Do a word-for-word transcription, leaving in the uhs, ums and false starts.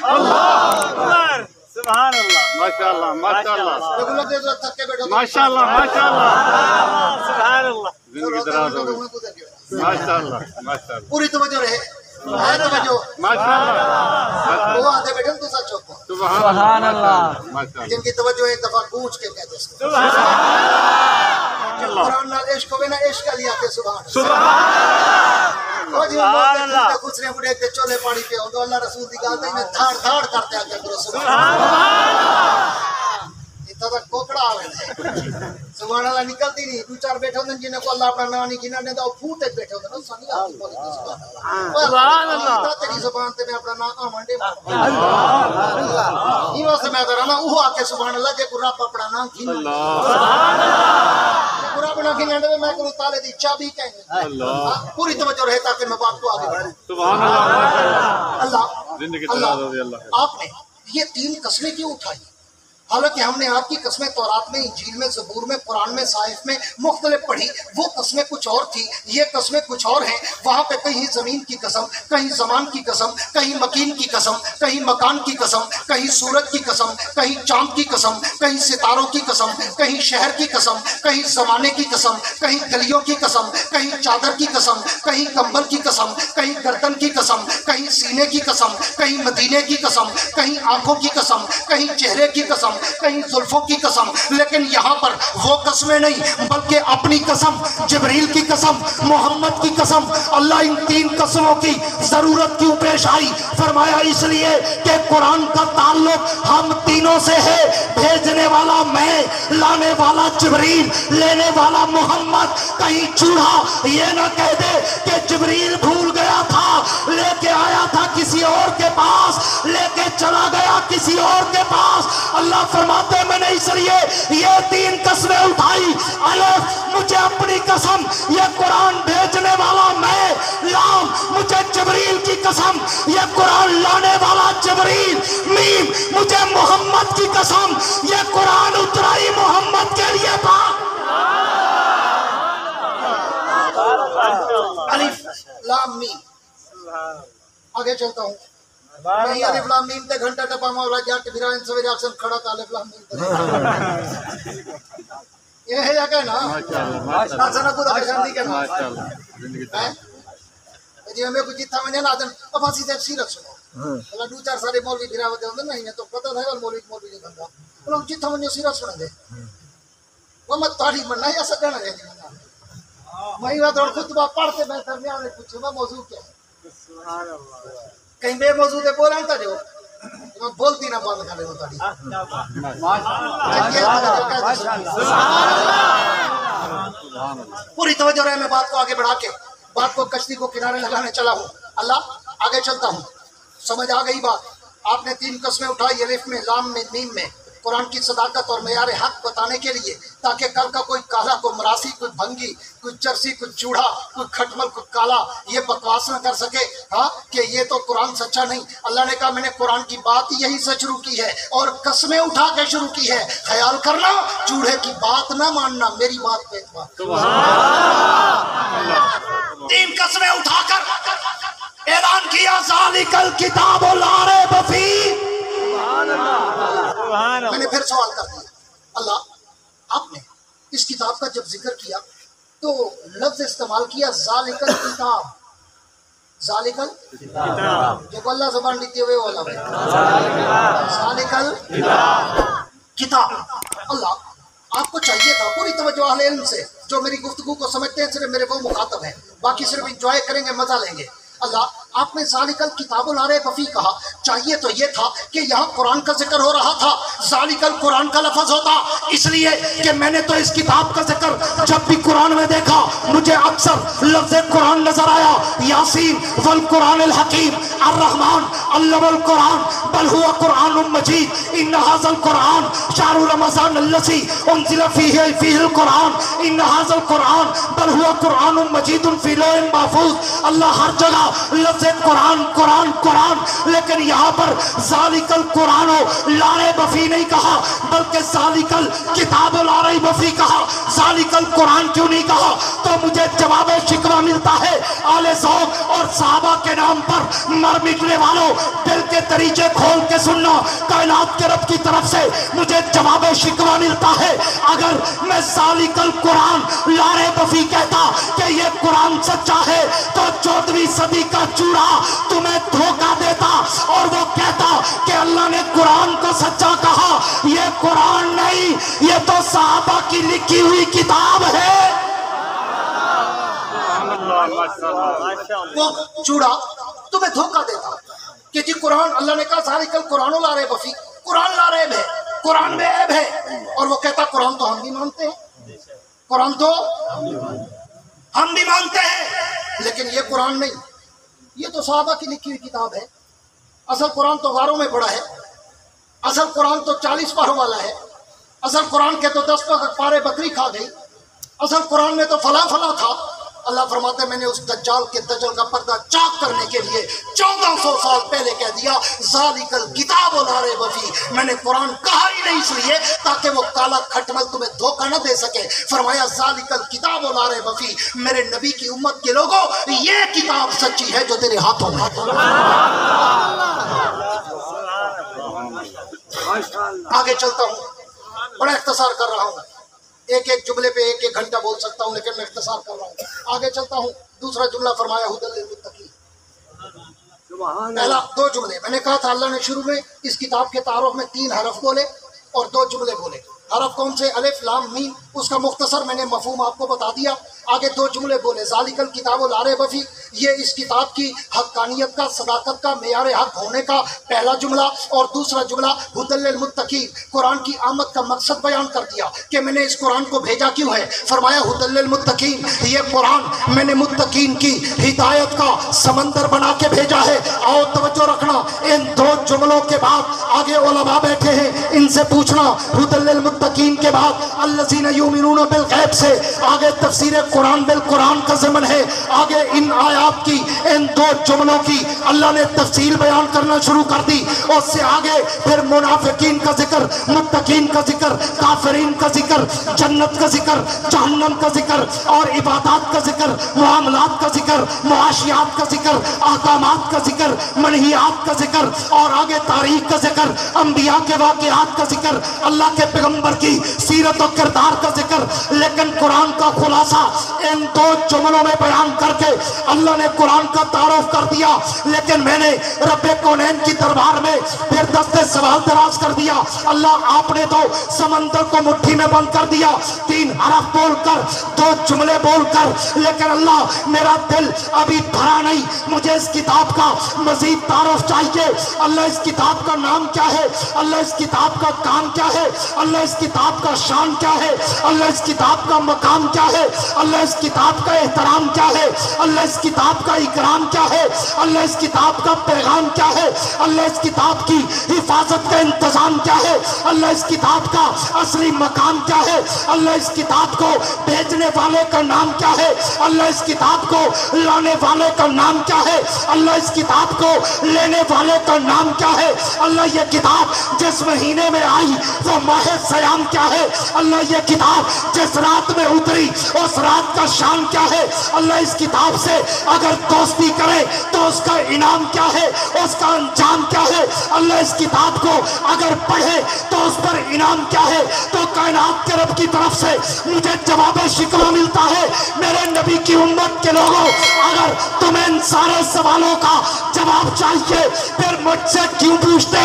سبحان اللہ ماشاءاللہ ماشاءاللہ ماشاءاللہ ماشاءاللہ ماشاءاللہ سبحان اللہ زندگی دراز ہو گئی ماشاءاللہ ماشاءاللہ پوری توجہ رہے ہے توجہ ماشاءاللہ وہ آدھے بیٹھے تو سچ ہوتا سبحان اللہ ماشاءاللہ جن کی توجہ ایک دفعہ گونج کے کہتے ہیں سبحان جب قرآن نال عشق ہوئے نا عشق علی آتے سبحان سبحان وہ جی وہ کچھ نے بڑے کے چولے پاڑی پہ ہوں تو اللہ رسول دی گالتے ہیں دھاڑ دھاڑ کرتے آگے کرو سبحان اللہ اتنا تک کوکڑا آوے ہیں سبحان اللہ نکلتی نہیں دو چار بیٹھے ہوتے ہیں جنہیں کو اللہ اپنا نانی کی نانے دا وہ پھوٹے بیٹھے ہوتے ہیں نا سانی آتی بولی سبحان اللہ تیری زبان تے میں اپنا نام آمانڈے یہ واسطے میں کہہ رہا نا وہ آکے سبحان اللہ جے کو رب اپنا نام کھین اللہ جے کو رب اپنا کھین لینڈے میں کروں تالے دی چابی کہیں پوری توجہ رہے تاکہ میں بات کو آگے بڑھوں سبحان اللہ اللہ زندگی دراز ہو گئی اللہ آپ نے یہ تین قسمیں کیوں اٹھائی حالانکہ ہم نے آپ کی قسمیں تورات میں انجیل میں زبور میں قرآن میں صحائف میں مختلف پڑھی وہ قسمیں کچھ اور تھی یہ قسمیں کچھ اور ہیں وہاں پہ کہیں زمین کی قسم کہیں زمان کی قسم کہیں مکین کی قسم کہیں مکان کی قسم کہیں سورج کی قسم کہیں چاند کی قسم کہیں ستاروں کی قسم کہیں شہر کی قسم کہیں زمانے کی قسم کہیں گلیوں کی قسم کہیں چادر کی قسم کہیں کمبل کی قسم کہیں گردن کی قسم کہیں سینے کی قسم کہیں مدینے کی قسم کہیں آنکھوں کی قسم کہیں چہرے کی قسم کہیں زلفوں کی قسم لیکن یہاں پر وہ قسمیں نہیں بلکہ اپنی قسم جبریل کی قسم محمد کی قسم اللہ ان تین قسموں کی ضرورت کیوں پیش آئی فرمایا اس لیے کہ قرآن کا تعلق ہم تینوں سے ہے بھیجنے والا میں لانے والا جبریل لینے والا محمد کہیں چوڑا یہ نہ کہہ دے کہ جبریل بھول گیا تھا لے کے آیا تھا کسی اور کے پاس لے کے چلا گیا کسی اور کے پاس اللہ فرماتے میں نے اس لیے یہ تین قسمیں اٹھائی الف مجھے اپنی قسم یہ قرآن بھیجنے والا میں لام مجھے جبریل کی قسم یہ قرآن لانے والا جبریل میم مجھے محمد کی قسم یہ قرآن اترائی محمد کے لیے پاک الف لام میم آگے چلتا ہوں نہیں الف لام میم تے گھنٹہ ٹپا مولا جاٹ بھیران سویرے اکثر کھڑا تھا الف لام میم یہ ہے یا کہنا ناسا نہ خدا بشان دی کہنا جی ہمیں کچھ جیتا میں نے آدم اب ہاں سیدھے سیرت سنو اللہ دو چار سارے مولوی بھیرا ہوتے ہوتے نہیں ہے تو پتہ تھا مولوی مولوی جو بندہ اللہ جیتا میں نے سیرت سنو دے وہ مت تاریخ مننا ہے یا سب کہنا رہے دی میں بات اور خطبہ پڑھتے میں درمیان میں پوچھوں گا موضوع کیا ہے کہیں بے موضوع دے بولا تھا جو میں بولتی نہ بند کر رہے تاڑی پوری توجہ رہے میں بات کو آگے بڑھا کے بات کو کشتی کو کنارے لگانے چلا ہوں اللہ آگے چلتا ہوں سمجھ آ گئی بات آپ نے تین قسمیں اٹھائی الف میں لام میں میم میں قرآن کی صداقت اور معیار حق بتانے کے لیے تاکہ کل کا کوئی کالا کوئی مراسی کوئی بھنگی کوئی چرسی کوئی چوڑا کوئی کھٹمل کوئی کالا یہ بکواس نہ کر سکے ہاں کہ یہ تو قرآن سچا نہیں اللہ نے کہا میں نے قرآن کی بات یہی سے شروع کی ہے اور قسمیں اٹھا کے شروع کی ہے خیال کرنا چوڑے کی بات نہ ماننا میری بات پہ اعتبار تین قسمیں اٹھا کر اعلان کیا ذالک الکتاب لا ریب فیہ میں نے پھر سوال کر دیا اللہ آپ نے اس کتاب کا جب ذکر کیا تو لفظ استعمال کیا ذالک الکتاب ذالک الکتاب جو اللہ زبان دیتے ہوئے وہ اللہ ذالک الکتاب اللہ آپ کو چاہیے تھا پوری توجہ اہل علم سے جو میری گفتگو کو سمجھتے ہیں صرف میرے وہ مخاطب ہیں باقی صرف انجوائے کریں گے مزہ لیں گے اللہ آپ نے ذالک الکتاب لا ریب فیہ کہا چاہیے تو یہ تھا کہ یہاں قرآن کا ذکر ہو رہا تھا ذالک القرآن کا لفظ ہوتا اس لیے کہ میں نے تو اس کتاب کا ذکر جب بھی قرآن میں دیکھا مجھے اکثر لفظ قرآن نظر آیا یاسین والقرآن الحکیم الرحمن علم القرآن بل هو قرآن مجید ان هذا القرآن شهر رمضان الذي انزل فيه فيه القرآن ان هذا القرآن بل هو قرآن مجید في لوح محفوظ اللہ ہر جگہ لفظ قرآن قرآن قرآن لیکن یہاں پر ذالک القرآن لا ریب فیہ نہیں کہا بلکہ ذالک الکتاب لا ریب فیہ کہا ذالک القرآن کیوں نہیں کہا تو مجھے جواب شکوہ ملتا ہے آل ذوق اور صحابہ کے نام پر مر مٹنے والوں دل کے दरीचे खोल के सुनना, कायनात के रब की तरफ से मुझे जवाब शिकवा मिलता है। अगर मैं सालिकल कुरान लारे बफी कहता कि ये कुरान सच्चा है तो चौदहवीं सदी का चूड़ा तुम्हें धोखा देता और वो कहता कि अल्लाह ने कुरान को सच्चा कहा। ये कुरान नहीं, ये तो सहाबा की लिखी हुई किताब है। वो चूड़ा तुम्हें धोखा देता कि जी कुरान, अल्लाह ने कहा सारी कल कुरान ला रहे बफी, कुरान ला रहे है, कुरान में ऐब है। और वो कहता कुरान तो हम भी मानते हैं, कुरान तो हम भी मानते हैं, लेकिन ये कुरान नहीं, ये तो सहाबा की लिखी हुई किताब है। असल कुरान तो गारों में पड़ा है, असल कुरान तो चालीस पारों वाला है, असल कुरान के तो दस पारे बकरी खा गई, असल कुरान में तो फला फला था। अल्लाह फरमाते मैंने उस दज्जाल के दज्जल का पर्दा चाक करने के लिए चौदह सौ साल पहले कह दिया ज़ालिकल किताब लारे बफी। मैंने कुरान कहा ही नहीं इसलिए ताकि वो काला खटमल तुम्हें धोखा न दे सके। फरमाया ज़ालिकल किताब लारे बफी, मेरे नबी की उम्मत के लोगों ये किताब सच्ची है जो तेरे हाथों में। आगे चलता हूँ, बड़ा इख्तिसार कर रहा हूँ, एक एक जुमले पे एक एक घंटा बोल सकता हूँ, लेकिन मैं इख्तिसार कर रहा हूँ। आगे चलता हूँ, दूसरा जुमला फरमाया हुदल लिल मुत्तकीन। पहला दो जुमले मैंने कहा था, अल्लाह ने शुरू में इस किताब के तारुफ में तीन हरफ बोले और दो जुमले बोले। हरफ कौन से? अलिफ लाम मीम, उसका मुख्तसर मैंने मफहूम आपको बता दिया। आगे दो जुमले बोले, ज़ालिकल किताब लारे बफी, ये इस किताब की हक्कानियत का, सदाकत का, मेयार हक होने का पहला जुमला। और दूसरा जुमला हुदल लिल मुत्तकीन, कुरान की आमद का मकसद बयान कर दिया कि मैंने इस कुरान को भेजा क्यों है। फरमाया हुदल लिल मुत्तकीन, ये कुरान मैंने मुत्तकीन की हिदायत का समंदर बना के भेजा है। आओ तवज्जो रखना, इन दो जुमलों के बाद आगे उलमा बैठे हैं, इनसे पूछना हुदल लिल मुत्तकीन के बाद अल्लज़ीना युमिनूना बिल गैब से आगे तफसीर कुरान बिल कुरान का ज़मन है। आगे इन आयात की, इन दो जुमलों की अल्लाह ने तफसील बयान करना शुरू कर दी। और उससे आगे फिर मुनाफिकीन का जिक्र, मुत्तकीन का जिक्र, काफिरीन का जिक्र, जन्नत का जिक्र, जहन्नम का जिक्र और इबादत का जिक्र, मुआमलात का जिक्र, मुआशियात का जिक्र, अहकामात का जिक्र, मनहियात का जिक्र और आगे तारीख का जिक्र, अंबिया के वाक़ियात का जिक्र, अल्लाह के पैगंबर की सीरत और किरदार का जिक्र। लेकिन कुरान का खुलासा इन दो जुमलों में बयान करके अल्लाह ने कुरान का तारुफ कर दिया। लेकिन मैंने रब्बे कौनैन की दरबार में फिर दस्ते सवाल दराज कर दिया। अल्लाह आपने तो समंदर को मुट्ठी में बंद कर दिया, तीन हरफ बोलकर, दो जुमले बोलकर, लेकिन अल्लाह मेरा दिल अभी भरा नहीं, मुझे इस किताब का मजीद तारुफ चाहिए। अल्लाह इस किताब का नाम क्या है, अल्लाह इस किताब का काम क्या है, अल्लाह इस किताब का शान क्या है, अल्लाह इस किताब का मकाम क्या है, अल्लाह इस किताब का एहतराम क्या है, अल्लाह इस किताब का इकराम क्या है, अल्लाह इस किताब का पैगाम क्या है, अल्लाह इस किताब की हिफाजत का इंतजाम क्या है, अल्लाह इस किताब का असली मकाम क्या है, अल्लाह इस किताब को भेजने वाले का नाम क्या है, अल्लाह इस किताब को लाने वाले का नाम क्या है, अल्लाह इस किताब को लेने वाले का नाम क्या है, अल्लाह ये किताब जिस महीने में आई वो माह सयाम क्या है, अल्लाह ये किताब जिस रात में उतरी उस रात का शान क्या है, अल्लाह इस किताब से अगर दोस्ती करे तो उसका इनाम क्या है, उसका अंजाम क्या है, अल्लाह इस किताब को अगर पढ़े तो उस पर इनाम क्या है। तो कायनात के रब की तरफ से मुझे जवाब शिकवा मिलता है, मेरे नबी की उम्मत के लोगों, अगर तुम्हें इन सारे सवालों का जवाब चाहिए फिर मुझसे क्यों पूछते